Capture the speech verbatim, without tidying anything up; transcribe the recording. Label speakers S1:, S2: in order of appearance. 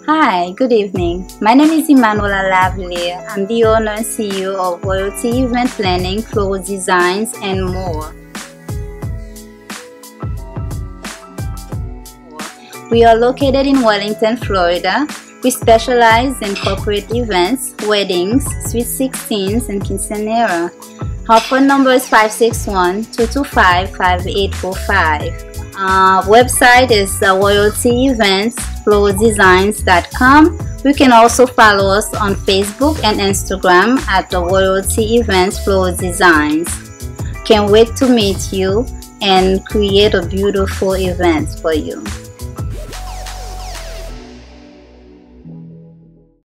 S1: Hi, good evening. My name is Emmanuella Lavalliere. I'm the owner and C E O of Royalty Event Planning, Floral Designs, and more. We are located in Wellington, Florida. We specialize in corporate events, weddings, sweet sixteens, and quinceañera. Our phone number is five six one, two two five, five eight four five. Our website is uh, royalty events floral designs dot com. You can also follow us on Facebook and Instagram at the Royalty Events Floral Designs. Can't wait to meet you and create a beautiful event for you.